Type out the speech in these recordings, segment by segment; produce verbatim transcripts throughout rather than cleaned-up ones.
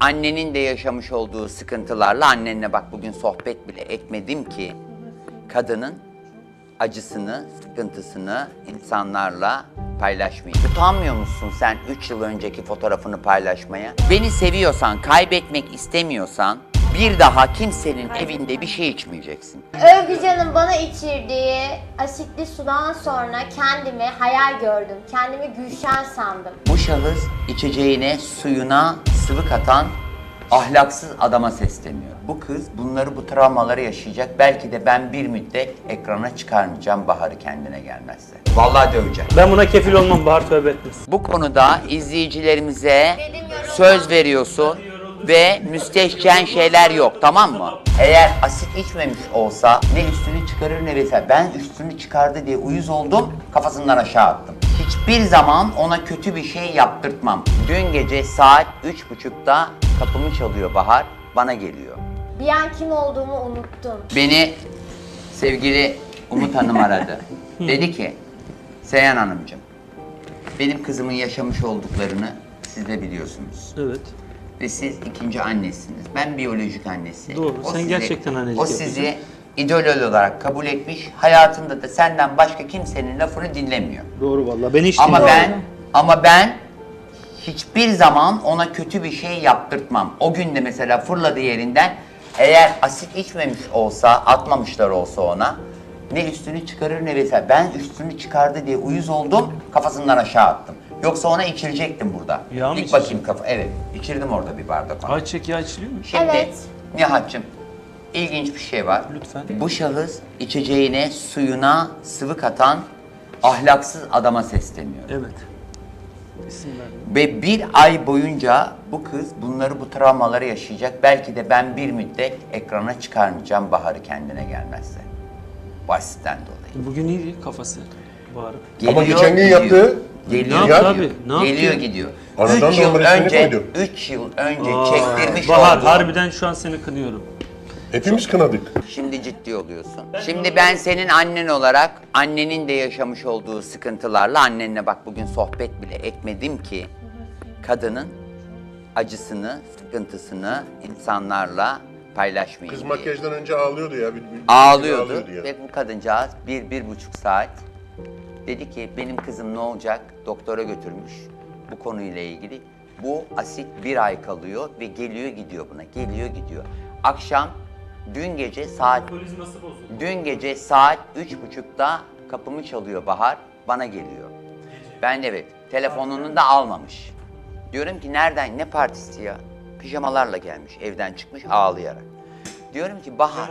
Annenin de yaşamış olduğu sıkıntılarla annenle bak bugün sohbet bile etmedim ki kadının acısını, sıkıntısını insanlarla paylaşmayı. Utanmıyor musun sen üç yıl önceki fotoğrafını paylaşmaya? Beni seviyorsan, kaybetmek istemiyorsan bir daha kimsenin evinde bir şey içmeyeceksin. Övgücan'ın bana içirdiği asitli sudan sonra kendimi hayal gördüm. Kendimi Gülşen sandım. Bu şahıs içeceğine, suyuna sıvı katan ahlaksız adama sesleniyor. Bu kız bunları, bu travmaları yaşayacak. Belki de ben bir müddet ekrana çıkarmayacağım Bahar'ı kendine gelmezse. Vallahi döveceğim. Ben buna kefil olmam, Bahar tövbe etmesin. Bu konuda izleyicilerimize söz veriyorsun ve müstehcen şeyler yok, tamam mı? Eğer asit içmemiş olsa ne üstünü çıkarır ne vesaire. Ben üstünü çıkardı diye uyuz oldum, kafasından aşağı attım. Hiçbir zaman ona kötü bir şey yaptırtmam. Dün gece saat üç buçukta kapımı çalıyor Bahar, bana geliyor. Bir an kim olduğumu unuttum. Beni sevgili Umut Hanım aradı. Dedi ki, Seyhan Hanımcığım, benim kızımın yaşamış olduklarını siz de biliyorsunuz. Evet. Ve siz ikinci annesiniz. Ben biyolojik annesi. Doğru, sen sizi, gerçekten annecilik O sizi idol olarak kabul etmiş. Hayatında da senden başka kimsenin lafını dinlemiyor. Doğru vallahi. Ben hiç Ama dinlemedim. ben, ama ben hiçbir zaman ona kötü bir şey yaptırtmam. O gün de mesela fırladı yerinden. Eğer asit içmemiş olsa, atmamışlar olsa ona, ne üstünü çıkarır ne vesaire. Ben üstünü çıkardı diye uyuz oldum, kafasından aşağı attım. Yoksa ona içirecektim burada. Yağ mı İlk içireceksin? bakayım kafa. Evet, içirdim orada bir bardak. ona. Ayçiçek yağı içiliyor mu? Şimdi Evet. Nihat'cığım, ilginç bir şey var. Lütfen. Bu şahıs içeceğine, suyuna sıvı katan ahlaksız adama sesleniyor. Evet. İsim verdim. Ve bir ay boyunca bu kız bunları, bu travmaları yaşayacak. Belki de ben bir müddet ekrana çıkarmayacağım Bahar'ı kendine gelmezse. Basitten dolayı. Bugün iyiydi kafası. Bahar'ın. Geliyor, Ama geçen gün gidiyor. yaptığı- Geliyor, Ne Ya- yaptı gidiyor. abi? Ne Geliyor, yaptı? gidiyor. Aradan üç yıl numarasını önce, koydu. üç yıl önce Aa, çektirmiş Bahar olduğu- harbiden şu an seni kınıyorum. Hepimiz kınadık. Şimdi ciddi oluyorsun. Şimdi ben senin annen olarak annenin de yaşamış olduğu sıkıntılarla annenle bak bugün sohbet bile etmedim ki kadının acısını, sıkıntısını insanlarla paylaşmayayım Kız diye. makyajdan önce ağlıyordu ya. Bir, bir- Ağlıyordu ya. ve bu kadıncağız bir, bir buçuk saat dedi ki benim kızım ne olacak? Doktora götürmüş bu konuyla ilgili. Bu asit bir ay kalıyor ve geliyor gidiyor buna, geliyor gidiyor. Akşam dün gece saat dün gece saat üç buçukta kapımı çalıyor Bahar, bana geliyor. Ben evet, telefonunu da almamış. Diyorum ki nereden, ne partisi ya? Pijamalarla gelmiş, evden çıkmış ağlayarak. Diyorum ki Bahar,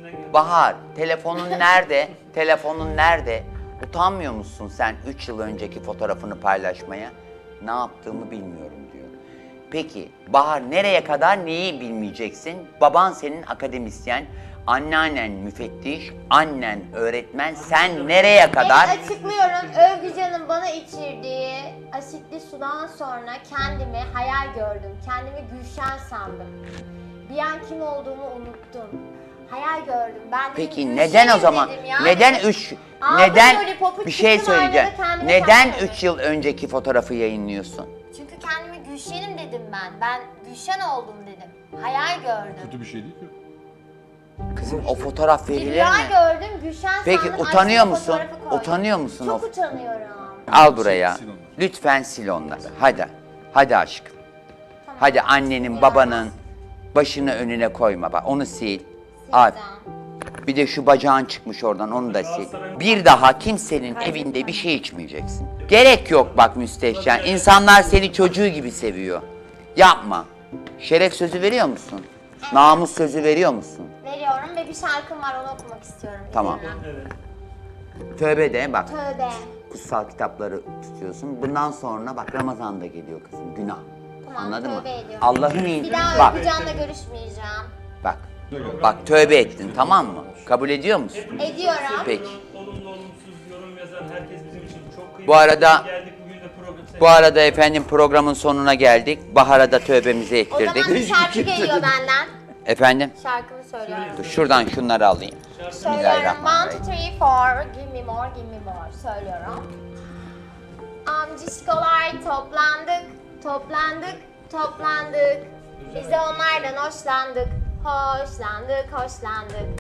Bahar telefonun nerede? Telefonun nerede? Utanmıyor musun sen üç yıl önceki fotoğrafını paylaşmaya? Ne yaptığımı bilmiyorum diyor. Peki Bahar nereye kadar neyi bilmeyeceksin? Baban senin akademisyen, anneannen müfettiş, annen öğretmen. Sen nereye kadar? Evet, açıklıyorum. Övgücan'ın bana içirdiği asitli sudan sonra kendimi hayal gördüm. Kendimi Gülşen sandım. Bir an kim olduğumu unuttum. Hayal gördüm. Ben Peki dedim, neden o Gülşen'im zaman? dedim ya. Neden üç Aldım neden lollipopu, bir şey çıktım söyleyeceğim. aynada kendime Neden kendim. üç yıl önceki fotoğrafı yayınlıyorsun? Çünkü kendimi Gülşen'im dedim ben. Ben Gülşen oldum dedim. Hayal gördüm. Kötü bir şey değil ki. Kızım o fotoğraf Bir verilir rüya mi? gördüm, Gülşen Peki sandım. utanıyor açtım, musun? fotoğrafı koydum. Utanıyor musun? Çok o? utanıyorum. Al buraya. Lütfen sil onları. Hadi. Hadi aşkım. Tamam. Hadi annenin, babanın başını önüne koyma. Bak onu sil. Al. Bir de şu bacağın çıkmış oradan, onu da sil. Bir daha kimsenin evinde bir şey içmeyeceksin. Gerek yok bak müstehcen. İnsanlar seni çocuğu gibi seviyor. Yapma. Şeref sözü veriyor musun? Namus sözü veriyor musun? Veriyorum ve bir şarkım var, onu okumak istiyorum. Tamam. İzninle. Tövbe de bak. Tövbe. Kutsal kitapları tutuyorsun. Bundan sonra bak Ramazan da geliyor kızım. Günah. Tamam, Anladın mı? tövbe ediyorum. Allah'ın iyi. Bir daha Bak. Övgücan'la görüşmeyeceğim. Bak. Bak tövbe ettin, tamam mı? Kabul ediyor musun? Ediyorum. Peki. Olumlu olumsuz yorum yazan herkes bizim için çok kıymetli. Bu arada Geldik bugün de program. bu arada efendim programın sonuna geldik. Bahar'a da tövbemizi O zaman bir ettirdik. şarkı geliyor benden. Efendim? Şarkımı söylüyorum. Dur, şuradan şunları alayım. Söylüyorum. One, Bismillahirrahmanirrahim. two, three, four. Give me more, give me more. Söylüyorum. Amcişkolar toplandık, toplandık, toplandık. Biz Senden hoşlandık, hoşlandık, hoşlandık.